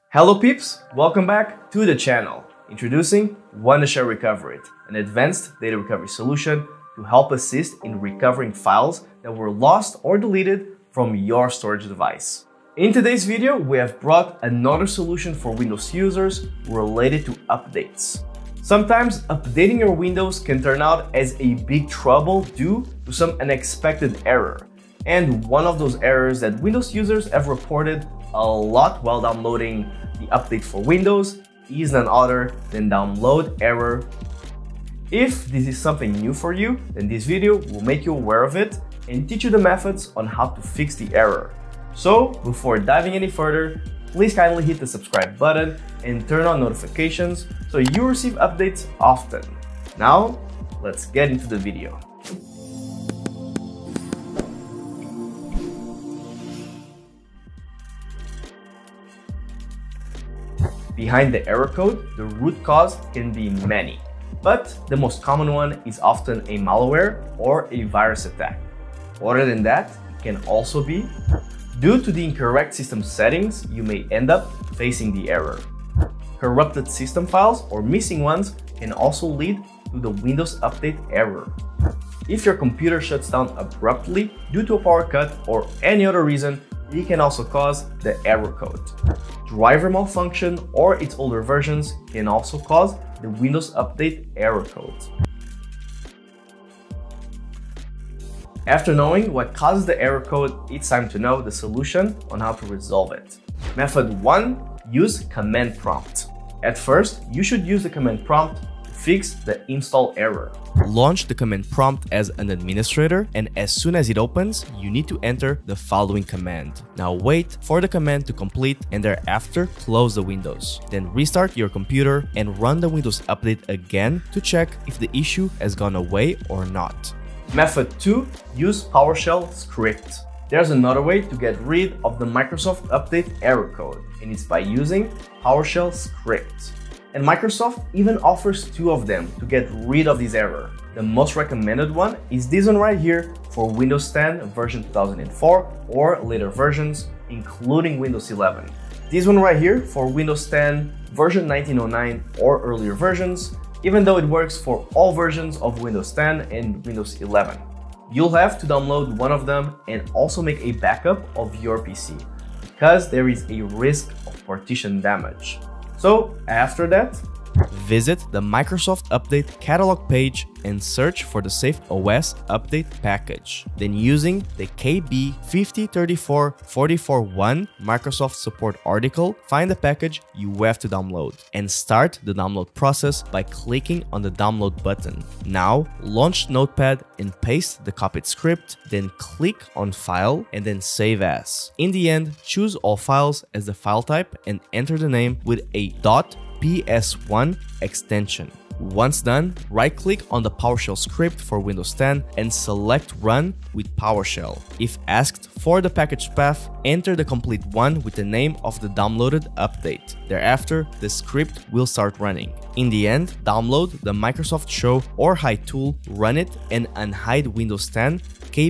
Hello peeps, welcome back to the channel. Introducing Wondershare Recover It, an advanced data recovery solution to help assist in recovering files that were lost or deleted from your storage device. In today's video, we have brought another solution for Windows users related to updates. Sometimes updating your Windows can turn out as a big trouble due to some unexpected error. And one of those errors that Windows users have reported a lot while downloading the update for Windows is none other than download error. If this is something new for you, then this video will make you aware of it and teach you the methods on how to fix the error. So before diving any further, please kindly hit the subscribe button and turn on notifications so you receive updates often. Now, let's get into the video. Behind the error code, the root cause can be many, but the most common one is often a malware or a virus attack. Other than that, it can also be due to the incorrect system settings, you may end up facing the error. Corrupted system files or missing ones can also lead to the Windows Update error. If your computer shuts down abruptly due to a power cut or any other reason, it can also cause the error code. Driver malfunction or its older versions can also cause the Windows Update error code. After knowing what causes the error code, it's time to know the solution on how to resolve it. Method 1. Use command prompt. At first, you should use the command prompt to fix the install error. Launch the command prompt as an administrator, and as soon as it opens, you need to enter the following command. Now wait for the command to complete and thereafter close the windows. Then restart your computer and run the Windows Update again to check if the issue has gone away or not. Method 2. Use PowerShell script. There's another way to get rid of the Microsoft Update error code, and it's by using PowerShell script. And Microsoft even offers two of them to get rid of this error. The most recommended one is this one right here for Windows 10 version 2004 or later versions, including Windows 11. This one right here for Windows 10 version 1909 or earlier versions, even though it works for all versions of Windows 10 and Windows 11. You'll have to download one of them and also make a backup of your PC because there is a risk of partition damage. So after that, visit the Microsoft Update catalog page and search for the Safe OS update package. Then using the KB5034441 Microsoft support article, find the package you have to download and start the download process by clicking on the download button. Now launch Notepad and paste the copied script, then click on File and then Save As. In the end, choose all files as the file type and enter the name with a .ps1 extension. Once done, right-click on the PowerShell script for Windows 10 and select Run with PowerShell. If asked for the package path, enter the complete one with the name of the downloaded update. Thereafter, the script will start running. In the end, download the Microsoft Show or Hide tool, run it, and unhide Windows 10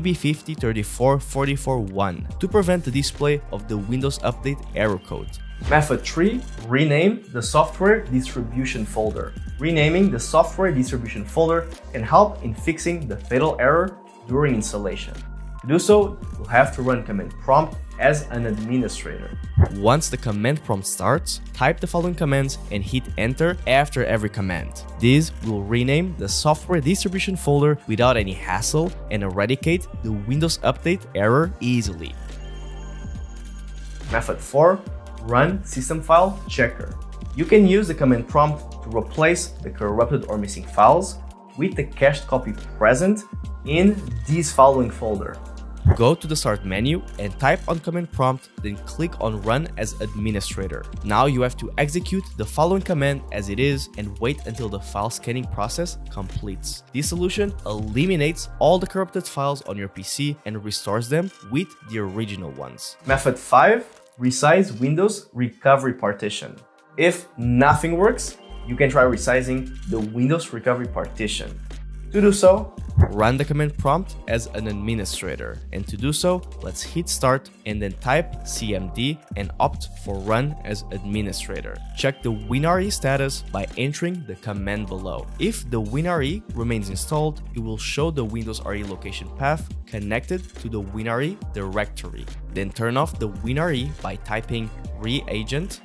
KB5034441 to prevent the display of the Windows Update error code. Method 3. Rename the software distribution folder. Renaming the software distribution folder can help in fixing the fatal error during installation. To do so, you'll have to run command prompt as an administrator. Once the command prompt starts, type the following commands and hit enter after every command. This will rename the software distribution folder without any hassle and eradicate the Windows Update error easily. Method 4. Run system file checker. You can use the command prompt to replace the corrupted or missing files with the cached copy present in this following folder. Go to the Start menu and type on command prompt, then click on Run as administrator. Now you have to execute the following command as it is and wait until the file scanning process completes. This solution eliminates all the corrupted files on your PC and restores them with the original ones. Method 5. Resize Windows Recovery Partition. If nothing works, you can try resizing the Windows Recovery Partition. To do so, run the command prompt as an administrator. And to do so, let's hit start and then type cmd and opt for run as administrator. Check the WinRE status by entering the command below. If the WinRE remains installed, it will show the Windows RE location path connected to the WinRE directory. Then turn off the WinRE by typing reagent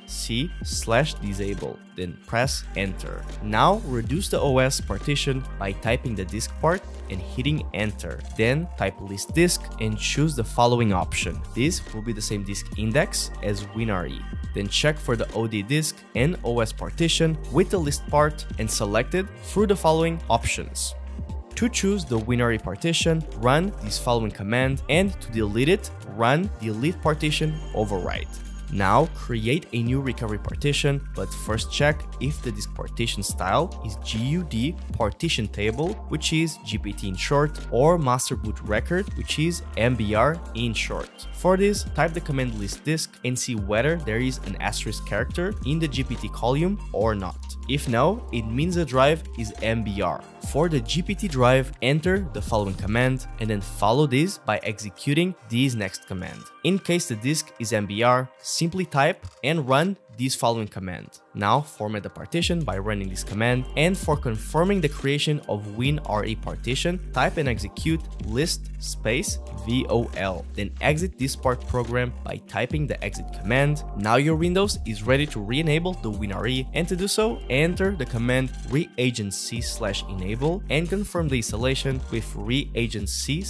c/disable, then press enter. Now reduce the OS partition by typing the disk part and hitting enter. Then type list disk and choose the following option. This will be the same disk index as WinRE. Then check for the OD disk and OS partition with the list part and select it through the following options. To choose the WinRE partition, run this following command, and to delete it, run delete partition override. Now create a new recovery partition, but first check if the disk partition style is GUD partition table, which is GPT in short, or master boot record, which is MBR in short. For this, type the command list disk and see whether there is an asterisk character in the GPT column or not. If no, it means the drive is MBR. For the GPT drive, enter the following command and then follow this by executing this next command. In case the disk is MBR, simply type and run this following command. Now format the partition by running this command, and for confirming the creation of WinRE partition, type and execute list space vol. Then exit this part program by typing the exit command. Now your Windows is ready to re-enable the WinRE, and to do so, enter the command reagent c/enable and confirm the installation with reagent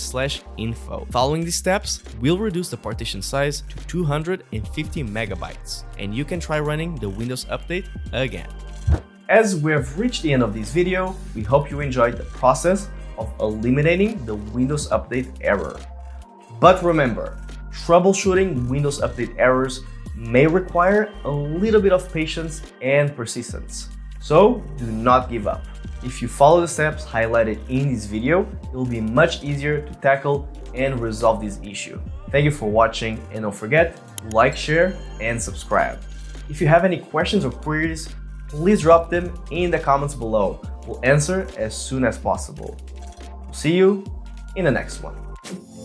c/info. Following these steps, we'll reduce the partition size to 250 megabytes, and you can try running the Windows update again. As we have reached the end of this video, we hope you enjoyed the process of eliminating the Windows Update error. But remember, troubleshooting Windows Update errors may require a little bit of patience and persistence. So do not give up. If you follow the steps highlighted in this video, it will be much easier to tackle and resolve this issue. Thank you for watching, and don't forget to like, share, and subscribe. If you have any questions or queries, please drop them in the comments below. We'll answer as soon as possible. We'll see you in the next one.